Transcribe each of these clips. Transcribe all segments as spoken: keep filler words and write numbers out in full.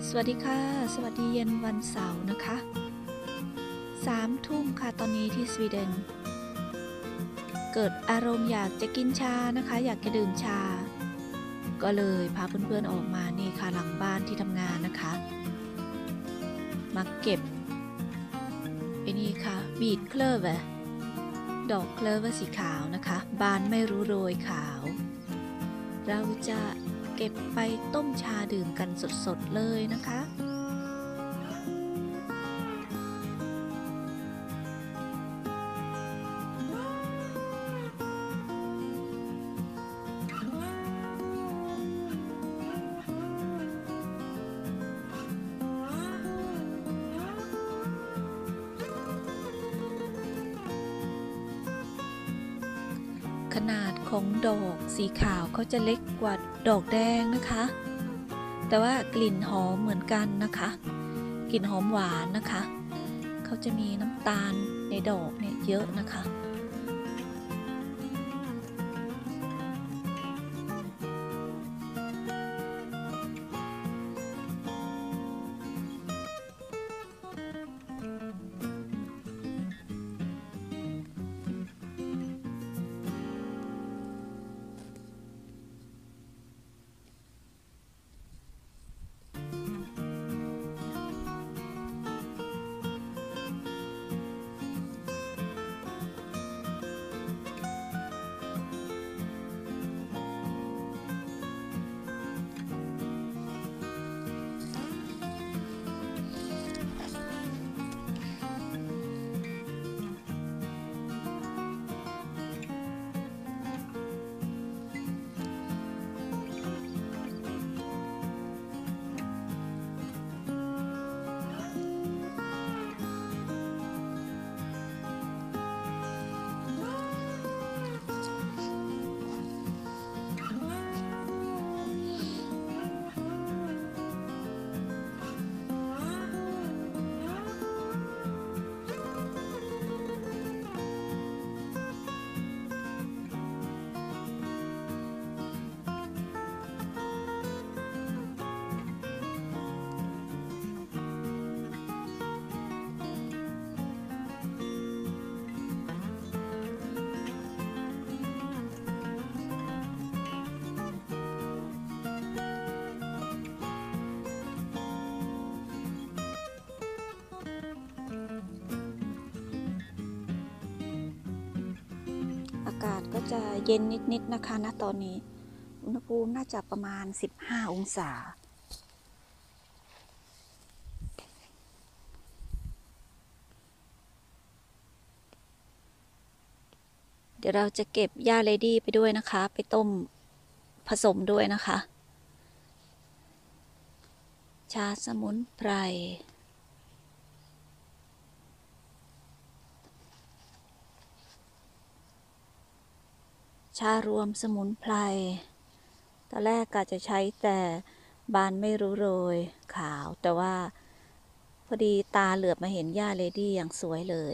สวัสดีค่ะสวัสดีเย็นวันเสาร์นะคะสามทุ่มค่ะตอนนี้ที่สวีเดนเกิดอารมณ์อยากจะกินชานะคะอยากจะดื่มชาก็เลยพาเพื่อนๆออกมานี่ค่ะหลังบ้านที่ทำงานนะคะมาเก็บไอ้นี่ค่ะบีดเคลเวอร์ดอกเคลเวอร์สีขาวนะคะบานไม่รู้โรยขาวเราจะเก็บไปต้มชาดื่มกันสดๆเลยนะคะขนาดของดอกสีขาวเขาจะเล็กกว่าดอกแดงนะคะแต่ว่ากลิ่นหอมเหมือนกันนะคะกลิ่นหอมหวานนะคะเขาจะมีน้ำตาลในดอกเนี่ยเยอะนะคะอากาศก็จะเย็นนิดๆนะคะณตอนนี้อุณหภูมิน่าจะประมาณสิบห้าองศาเดี๋ยวเราจะเก็บหญ้าเลดี้ไปด้วยนะคะไปต้มผสมด้วยนะคะชาสมุนไพรชารวมสมุนไพรตอนแรกก็จะใช้แต่บานไม่รู้โรยขาวแต่ว่าพอดีตาเหลือบมาเห็นหญ้าเลดี้อย่างสวยเลย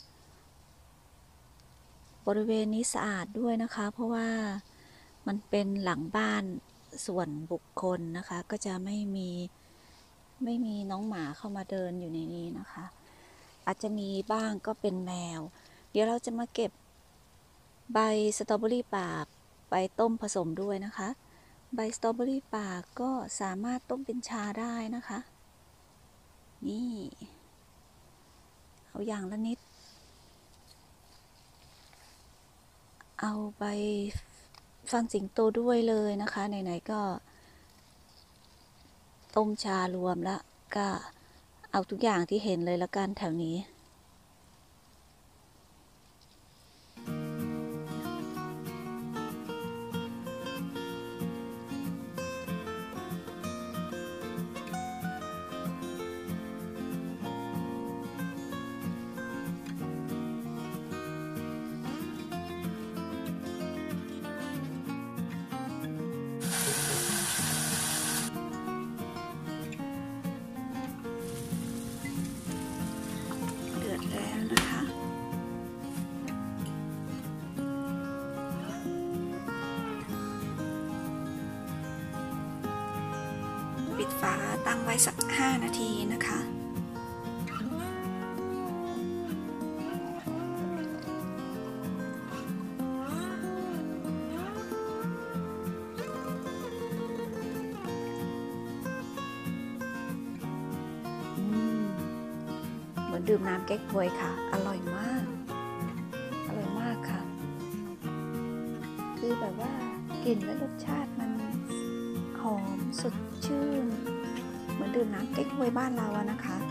บริเวณนี้สะอาดด้วยนะคะเพราะว่ามันเป็นหลังบ้านส่วนบุคคลนะคะก็จะไม่มีไม่มีน้องหมาเข้ามาเดินอยู่ในนี้นะคะอาจจะมีบ้างก็เป็นแมวเดี๋ยวเราจะมาเก็บใบสตรอเบอรี่ป่าไปต้มผสมด้วยนะคะใบสตรอเบอรี่ป่าก็สามารถต้มเป็นชาได้นะคะนี่เอาอย่างละนิดเอาใบฟันสิงโตด้วยเลยนะคะไหนๆก็ต้มชารวมแล้วก็เอาทุกอย่างที่เห็นเลยละกันแถวนี้ตั้งไว้สักห้านาทีนะคะเหมือนดื่มน้ำเก๊กฮวยค่ะอร่อยมากอร่อยมากค่ะคือแบบว่ากลิ่นและรสชาติมันหอมสดชื่นเหมือนดื่มน้ำเก๊กฮวยบ้านเราอะนะคะ